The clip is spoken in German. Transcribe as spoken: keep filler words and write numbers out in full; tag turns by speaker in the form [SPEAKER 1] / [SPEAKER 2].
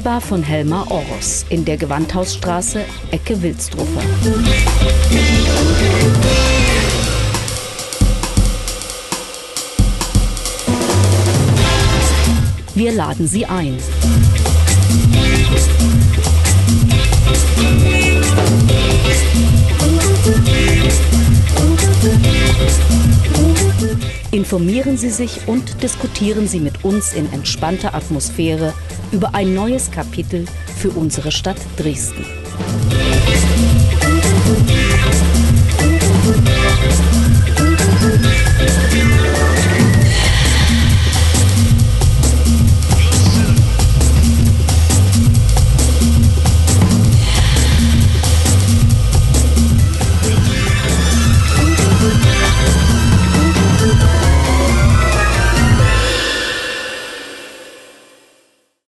[SPEAKER 1] Kaffeebar von Helmar Oros in der Gewandhausstraße, Ecke Wilsdruffer. Wir laden Sie ein. Informieren Sie sich und diskutieren Sie mit uns in entspannter Atmosphäre über ein neues Kapitel für unsere Stadt Dresden.